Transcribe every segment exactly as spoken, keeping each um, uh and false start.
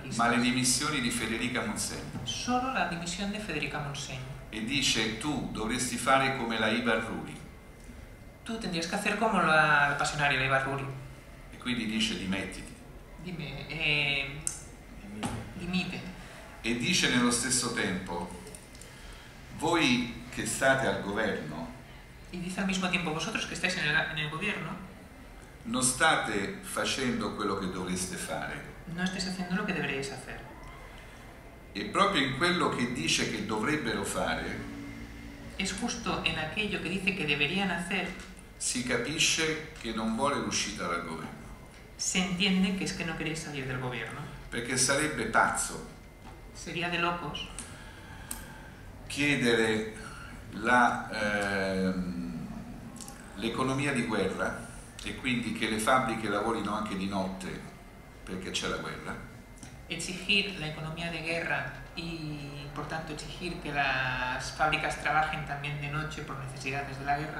anarquistas. ma le dimissioni di Federica Monsegni. Solo la dimisión de Federica Monsegni. E dice: tu dovresti fare come la Ibarruri. Tú tendrías que hacer como la, la pasionaria, la Ibarruri. E quindi dice: dimettiti. Dime, eh, dimite. E dice nello stesso tempo: voi che state al governo Y dice al mismo tiempo, vosotros que estáis en el, en el gobierno, non state facendo quello che dovreste fare. no estáis haciendo lo que deberíais hacer. E proprio in quello che dice che dovrebbero fare Es justo en aquello que dice que deberían hacer, si capisce che non vuole l'uscita dal governo, se entiende que es que no queréis salir del gobierno. perché sarebbe pazzo Sería de locos chiedere la, ehm, l'economia di guerra, e quindi che le fabbriche lavorino anche di notte perché c'è la guerra, exigir la economía de guerra y por tanto exigir que las fábricas trabajen también de noche por necesidades de la guerra,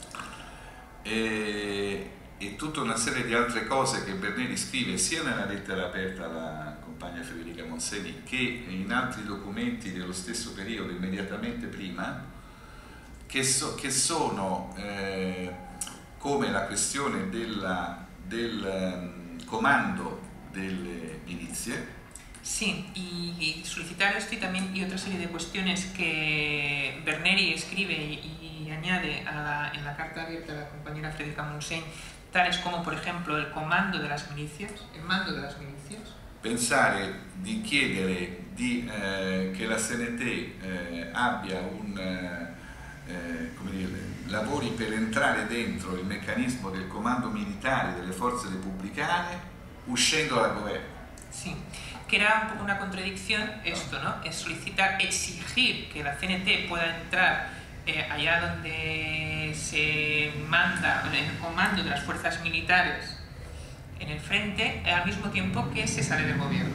e, e tutta una serie di altre cose che Berneri scrive sia nella lettera aperta alla compagna Federica Monsegni che in altri documenti dello stesso periodo, immediatamente prima, che, so, che sono eh, come la questione della, del um, comando delle milizie. Sí, y, y solicitar esto y también y otra serie de cuestiones que Berneri escribe y, y añade a la, en la carta abierta a la compañera Federica Monsegni, tales como por ejemplo el comando de las milicias, el mando de las milicias. Pensare di chiedere di, eh, che la C N T eh, abbia un, eh, come dire, lavori per entrare dentro il meccanismo del comando militare delle forze repubblicane uscendo dal governo. Sí, que era un poco una contradicción esto, ¿no? Es solicitar, exigir que la C N T pueda entrar eh, allá donde se manda, en el comando de las fuerzas militares en el frente, al mismo tiempo que se sale del gobierno.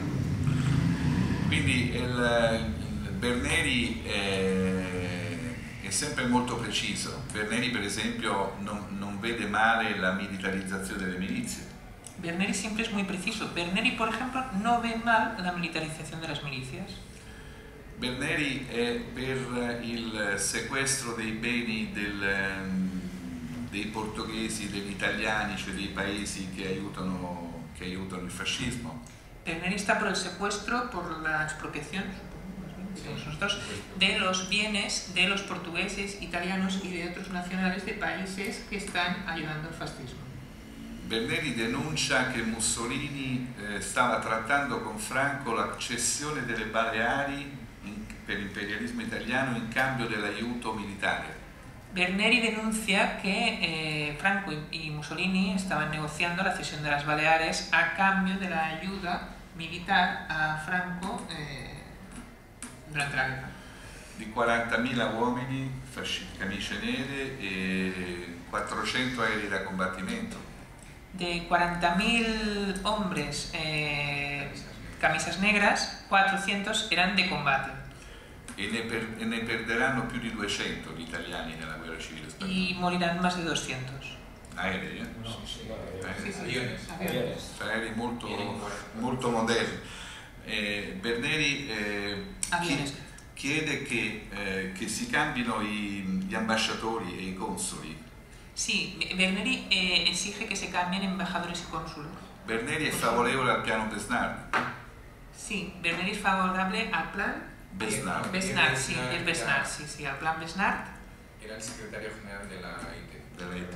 Quindi il, il Berneri è, è sempre molto preciso. Berneri per esempio non, non vede male la militarizzazione delle milizie. Berneri siempre es muy preciso. Berneri, por ejemplo, no ve mal la militarización de las milicias. Berneri è per il sequestro dei beni del, dei portoghesi, degli italiani, cioè dei paesi che aiutano, che aiutano il fascismo. Berneri está por el secuestro, por la expropiación, digamos nosotros, de los bienes de los portugueses, italianos y de otros nacionales de países que están ayudando al fascismo. Berneri denuncia che Mussolini eh, stava trattando con Franco la cessione delle Baleari in, per l'imperialismo italiano in cambio dell'aiuto militare. Berneri denuncia que eh, Franco y Mussolini estaban negociando la cesión de las Baleares a cambio de la ayuda militar a Franco eh, durante la guerra. Di quarantamila uomini, camicie nere e quattrocento aerei da combattimento. De cuarenta mil hombres eh, camisas negras, cuatrocientos eran de combate. E ne, per, e ne perderanno più di duecento gli italiani nella guerra civile spagnola. Y morirán más de doscientos. Aerei, eh? No, sì, Aerei. Sì, sì. aviones. Aviones. Aerei molto, molto moderni. Eh, Berneri eh, Aviones. chiede che, eh, che si cambino i, gli ambasciatori e i consoli. Sí, Berneri eh, exige que se cambien embajadores y cónsules. Berneri è favorevole al piano Besnard. Sí, Berneri es favorable al plan Besnard. Besnard, sí, el Besnard, sí, sí, al plan Besnard. Era il segretario generale della I T. Della I T.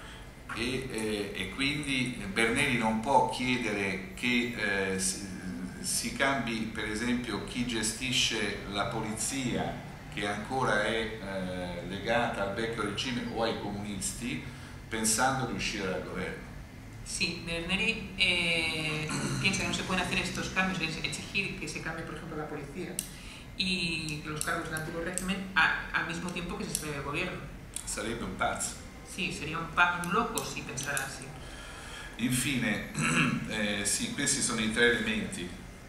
E, eh, e quindi Berneri non può chiedere che eh, si, si cambi per esempio chi gestisce la polizia, che ancora è eh, legata al vecchio regime o ai comunisti, pensando di uscire dal governo. Sí, Berneri eh, piensa que no se pueden hacer estos cambios, es exigir que se cambie, por ejemplo, la policía y los cargos del antiguo régimen a, al mismo tiempo que se sale del gobierno. Sarebbe un pazzo. Sí, sería un, pa un loco si pensara así. Infine, eh, sì, questi sono i tre elementi.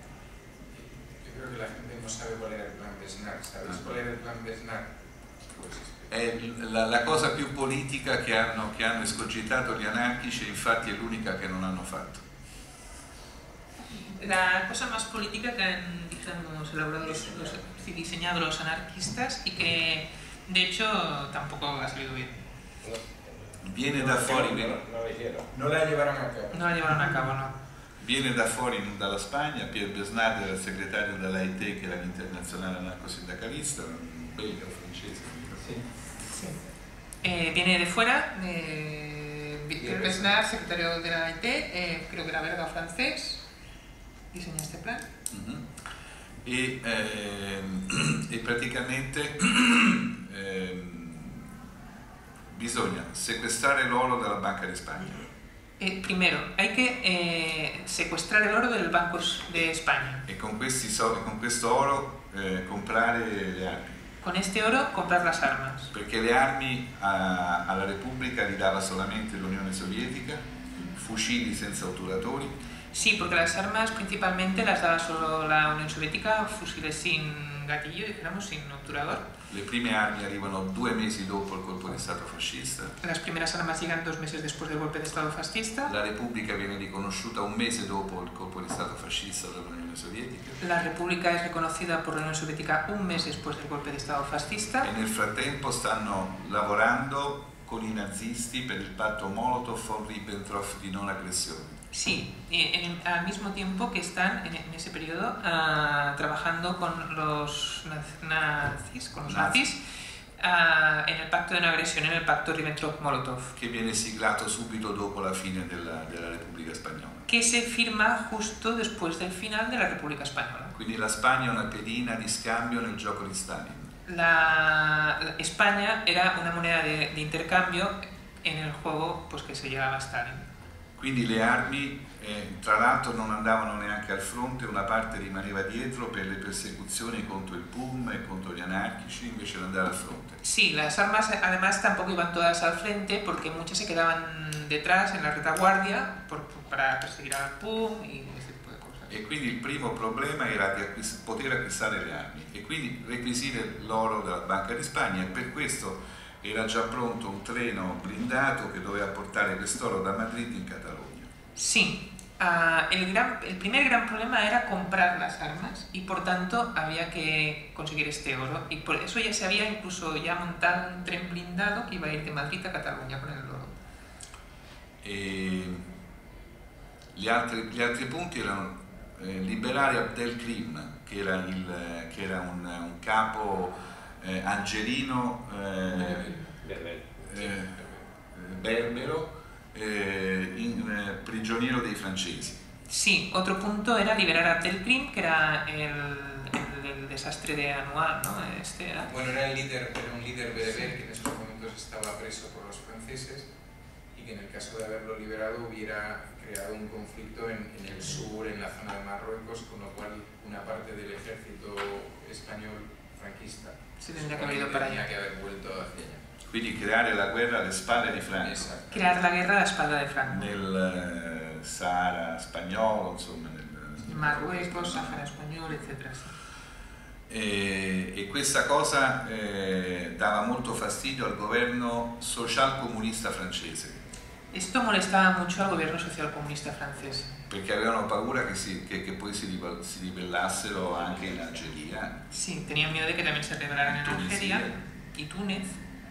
Yo creo que la gente no sabe cuál era el plan Besnard. ¿Sabes cuál era el plan Besnard? Pues È la, la cosa più politica che hanno, che hanno escogitato gli anarchici, e infatti è l'unica che non hanno fatto. la cosa más política que han, digamos, elaborado los, los, diseñado los anarquistas y que de hecho tampoco ha salido bien. Viene da fuori, no, no, no la llevaron a cabo. No la llevaron a cabo, no. Viene da fuori dalla Spagna, Pierre Besnard era il segretario dell'A I T, che era l'internazionale anarcosindacalista, un belga o francese. Sì. Sí. Eh, viene de fuera, de Pierre Besnard, secretario de la A I T, eh, creo que era belga o francés, diseñó este plan. Uh-huh. E, eh, e praticamente eh, bisogna sequestrare l'oro dalla Banca di Spagna. Eh, primero, hay que eh, secuestrar el oro del Banco de España. E con, questi soldi, con questo oro eh, comprare le armi. Con este oro comprar las armas. Perché le armi a, alla Repubblica li dava solamente l'Unione Sovietica, fucili senza otturatori. Sí, porque las armas principalmente las daba solo la Unión Soviética, fusiles sin gatillo, dijéramos, sin obturador. Le prime armi arrivano due mesi dopo il colpo di Stato fascista. Las primeras armas llegan dos meses después del golpe de Estado fascista. La Repubblica viene riconosciuta un mese dopo il colpo di Stato fascista dall'Unione Sovietica. La República es reconocida por la Unión Soviética un mes después del golpe de Estado fascista. E nel frattempo stanno lavorando con i nazisti per il patto Molotov-Ribbentrop di non aggressione. Sí, en, al mismo tiempo que están en, en ese periodo uh, trabajando con los nazis, con los nazis uh, en el pacto de no agresión, en el pacto Ribbentrop-Molotov. Che viene siglato subito dopo la fine della, della Repubblica Spagnola. Que se firma justo después del final de la República Española. Quindi la Spagna è una pedina di scambio nel gioco di Stalin. La, la España era una moneda de, de intercambio en el juego pues, que se llevaba a Stalin. Quindi le armi, eh, tra l'altro, non andavano neanche al fronte, una parte rimaneva dietro per le persecuzioni contro il P U M e contro gli anarchici, invece di andare al fronte. Sí, las armas además tampoco iban todas al frente porque muchas se quedaban detrás en la retaguardia por, para perseguir al P U M y ese tipo de cosas. E quindi il primo problema era di acquist- poter acquistare le armi e quindi requisire l'oro della Banca di Spagna, e per questo era già pronto un treno blindato che doveva portare quest'oro da Madrid in Catalogna. Sí, uh, el, gran, el primer gran problema era comprar las armas y por tanto había que conseguir este oro y por eso ya se había incluso ya montado un tren blindado que iba a ir de Madrid a Cataluña con el oro. E gli altri, gli altri punti erano eh, liberare Abdelkrim, che era, il, che era un, un capo Eh, algerino eh, eh, berbero eh, in, eh, prigioniero dei francesi. Sí, otro punto era liberar a Abdelkrim, que era el, el, el desastre de Anual, ¿no? Este era. Bueno, era, el líder, era un líder bereber que en esos momentos estaba preso por los franceses y que en el caso de haberlo liberado hubiera creado un conflicto en, en el sur, en la zona de Marruecos, con lo cual una parte del ejército español franquista se tendría que haber ido para allá. Que haber vuelto hacia allá. Quindi creare la guerra alle spalle di Franco. Esatto. Creare la guerra alla spalla di Franco. Nel eh, Sahara spagnolo, insomma. Nel Marruecos, Sahara spagnolo, eccetera. E, e questa cosa eh, dava molto fastidio al governo social-comunista francese. Esto molestaba mucho al gobierno socialcomunista francese. Perché avevano paura che, si, che, che poi si, si ribellassero anche in Algeria. Sí, tenían miedo de que también se rebelaran en Algeria y Túnez.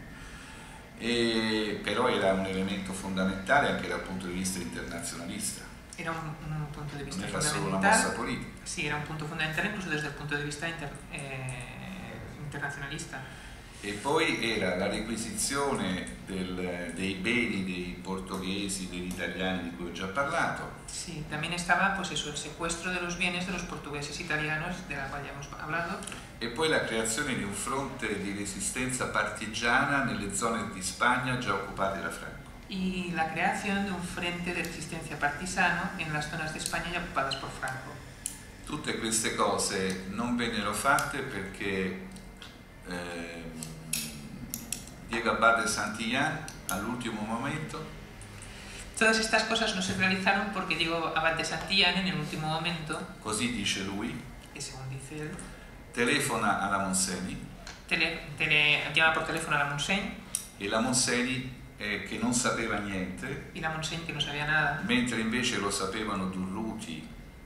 E, però era un elemento fondamentale anche dal punto di vista internazionalista. Era un, un punto de vista non era fundamental. Solo una mossa politica. Sí, era un punto fundamental incluso desde el punto de vista inter, eh, internazionalista. E poi era la requisizione del, dei beni dei portoghesi, degli italiani di cui ho già parlato. Sí, también estaba pues eso, el secuestro de los bienes de los portugueses italianos, de la cual ya hemos hablado. E poi la creazione di un fronte di resistenza partigiana nelle zone di Spagna già occupate da Franco. Y la creación de un frente de resistencia partisano en las zonas de España ya ocupadas por Franco. Tutte queste cose non vennero fatte perché eh, Diego Abad de Santillán all'ultimo momento. Todas estas cosas no se realizaron porque Diego Abad de Santillán en el último momento, Così dice lui, que según dice él, telefona alla Monseni tele, tele, llama por teléfono a la Montseny e la Monseni eh, che non sapeva niente, y la Montseny que no sabía nada, mentre invece lo sapevano Durruti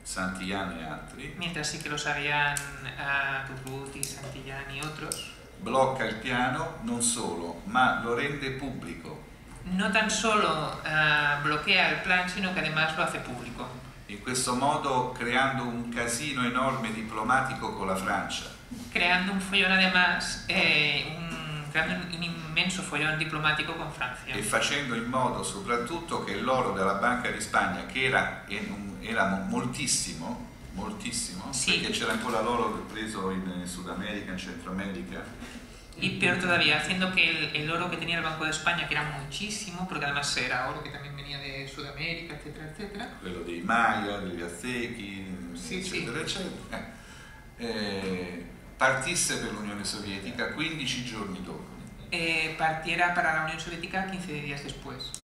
Santillán e altri, mientras sí que lo sabían uh, Turruti, Santillán y otros, blocca il piano non solo, ma lo rende pubblico. no tan solo uh, bloquea el plan, sino que además lo hace público. In questo modo creando un casino enorme diplomatico con la Francia. Creando un follón además, eh, un, creando un, un inmenso follón diplomático con Francia. E facendo in modo soprattutto che l'oro della Banca di Spagna, che era, era moltissimo, moltissimo, sì, perché c'era ancora l'oro preso in Sud America, in Centro America. Y peor todavía, haciendo que el, el oro que tenía el Banco de España, que era muchísimo, porque además era oro que también venía de Sudamérica, etcétera, etcétera. Quello dei Maya, degli Aztechi, sì, eccetera, sì. eccetera. Eh, partisse per l'Unione Sovietica quindici giorni dopo. Eh, partiera para la Unión Soviética quince días después.